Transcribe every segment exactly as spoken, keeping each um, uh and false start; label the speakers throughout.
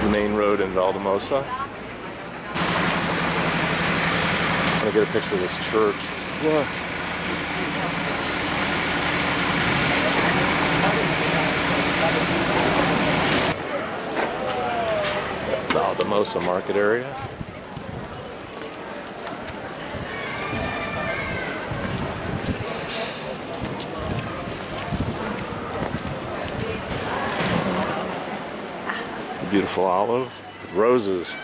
Speaker 1: the main road in Valldemossa. I'm gonna get a picture of this church. Look. Valldemossa market area. Beautiful olive with roses.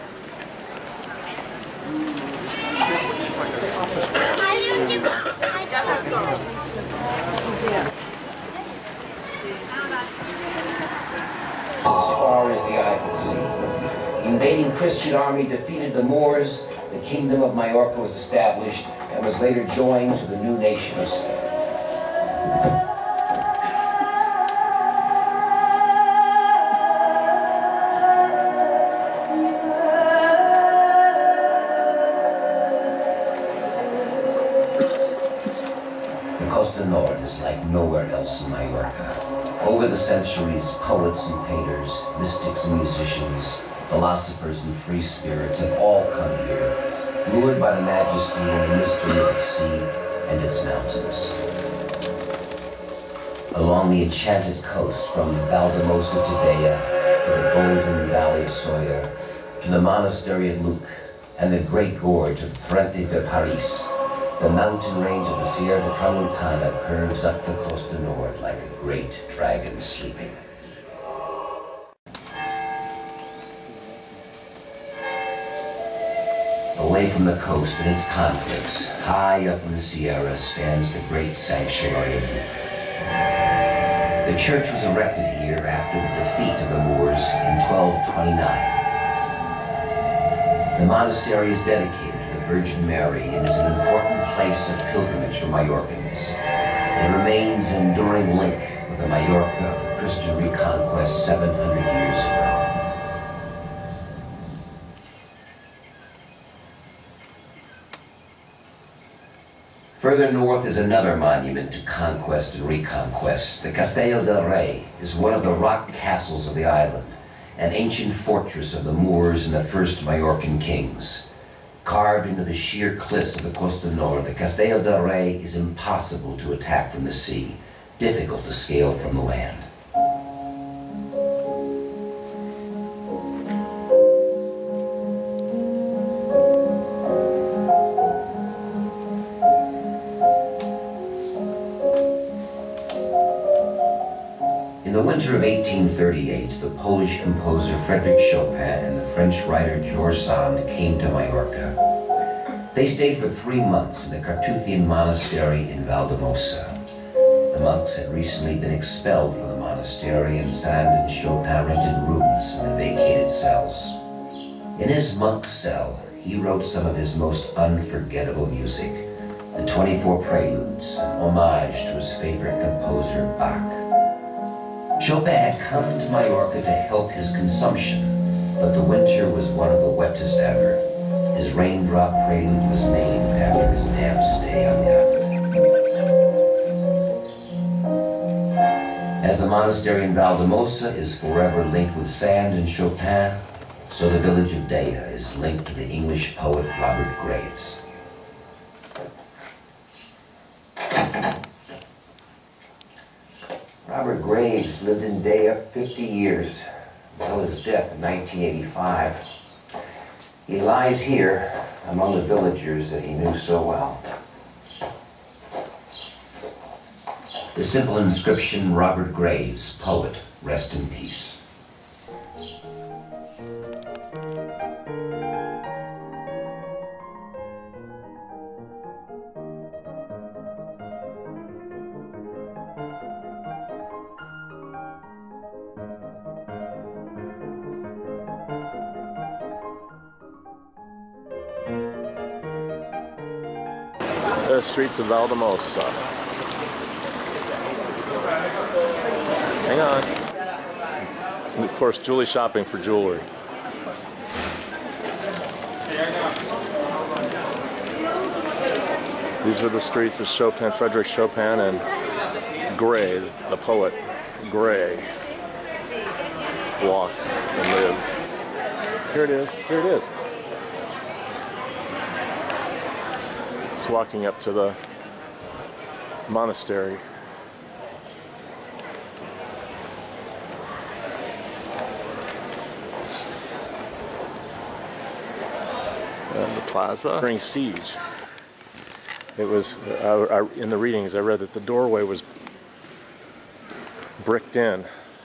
Speaker 2: As far as the eye could see. The invading Christian army defeated the Moors, the kingdom of Mallorca was established, and was later joined to the new nation of Spain. Costa Nord is like nowhere else in Mallorca. Over the centuries, poets and painters, mystics and musicians, philosophers and free spirits have all come here, lured by the majesty and the mystery of its sea and its mountains. Along the enchanted coast, from Valldemossa to Dea, to the golden valley of Sawyer, to the monastery of Luc, and the great gorge of Frente de Paris, the mountain range of the Sierra de Tramontana curves up the Costa Nord like a great dragon sleeping. Away from the coast and its conflicts, high up in the Sierra stands the great sanctuary of Luc. The church was erected here after the defeat of the Moors in twelve twenty-nine. The monastery is dedicated Virgin Mary and is an important place of pilgrimage for Mallorcans. It remains an enduring link with the Mallorca of the Christian reconquest seven hundred years ago. Further north is another monument to conquest and reconquest. The Castello del Rey is one of the rock castles of the island, an ancient fortress of the Moors and the first Mallorcan kings. Carved into the sheer cliffs of the Costa Nord, the Castello del Rey is impossible to attack from the sea, difficult to scale from the land. In the winter of eighteen thirty-eight, the Polish composer Frederick Chopin and the French writer Georges Sand came to Mallorca. They stayed for three months in the Carthusian monastery in Valldemossa. The monks had recently been expelled from the monastery, and Sand and Chopin rented rooms in the vacated cells. In his monk's cell, he wrote some of his most unforgettable music, the twenty-four Preludes, an homage to his favorite composer, Bach. Chopin had come to Mallorca to help his consumption, but the winter was one of the wettest ever. His raindrop prelude was named after his damp stay on the island. As the monastery in Valldemossa is forever linked with Sand and Chopin, so the village of Dea is linked to the English poet Robert Graves. Robert Graves lived in Dea fifty years, until his death in nineteen eighty-five. He lies here among the villagers that he knew so well. The simple inscription, Robert Graves, poet, rest in peace.
Speaker 1: The streets of Valldemossa. Hang on. And of course, Julie shopping for jewelry. These are the streets of Chopin, Frederick Chopin, and Gray, the poet, Gray. walked and lived. Here it is. Here it is. It's walking up to the monastery. And the plaza during siege. It was I, I, in the readings I read that the doorway was bricked in.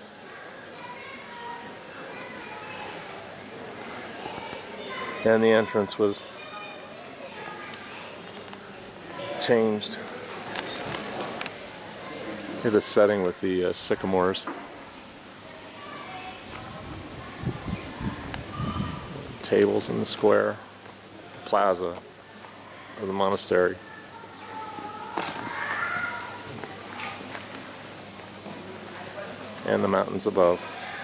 Speaker 1: And the entrance was changed. Here the setting with the uh, sycamores. Tables in the square. Plaza of the monastery. And the mountains above.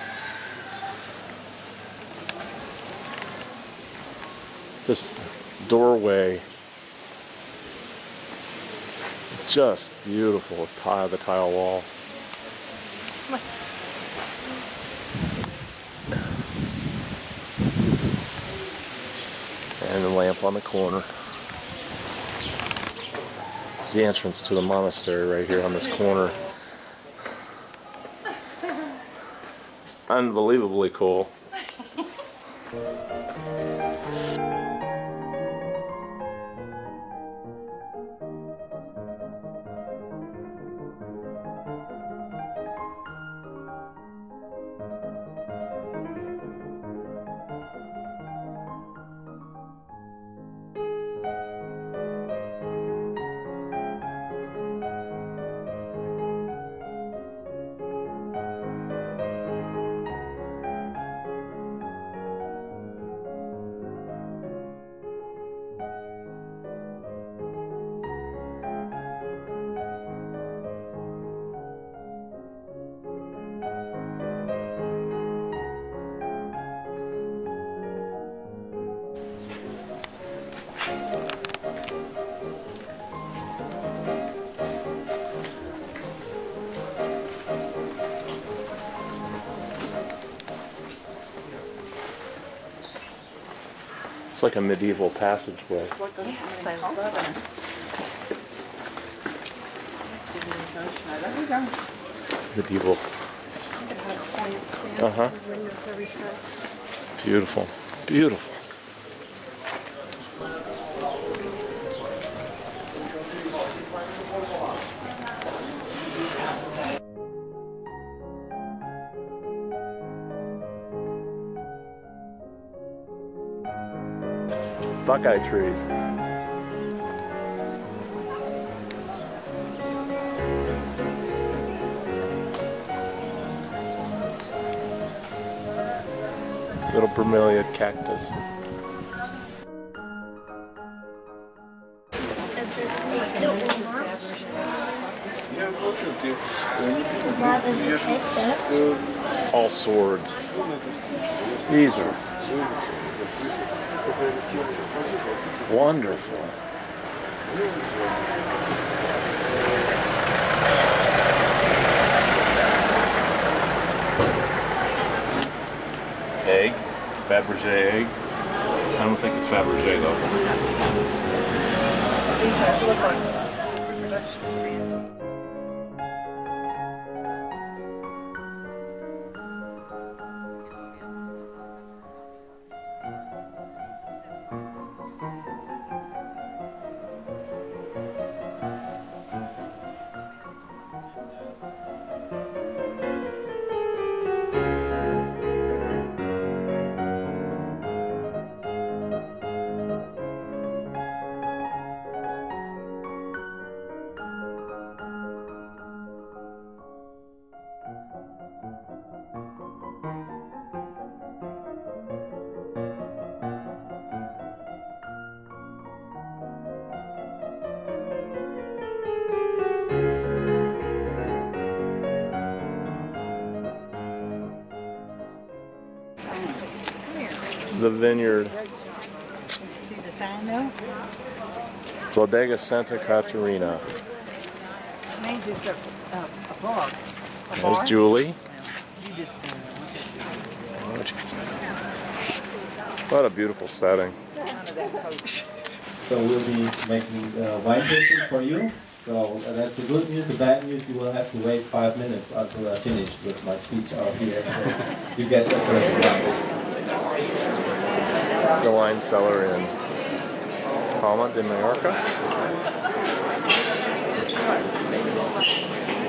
Speaker 1: This doorway is just beautiful. Tile, the tile wall. And the lamp on the corner. It's the entrance to the monastery right here on this corner. Unbelievably cool. It's like a medieval passageway.
Speaker 3: Yes, I love it.
Speaker 1: Medieval. Uh-huh. Beautiful. Beautiful. Buckeye trees. Little bromeliad cactus. All swords. These are wonderful. Egg, Fabergé egg. I don't think it's Fabergé though.
Speaker 3: These are look like reproductions of antique.
Speaker 1: The vineyard.
Speaker 3: See the sign though?
Speaker 1: It's Bodega Santa Catarina.
Speaker 3: It means it's a, a, a bar. A
Speaker 1: There's
Speaker 3: bar?
Speaker 1: Julie.
Speaker 3: You just, uh,
Speaker 1: much. What a beautiful setting.
Speaker 4: So we'll be making uh, wine tasting for you. So uh, that's the good news. The bad news, you will have to wait five minutes until I finish with my speech out here. So you get the first wine.
Speaker 1: The wine cellar in Palma de Mallorca.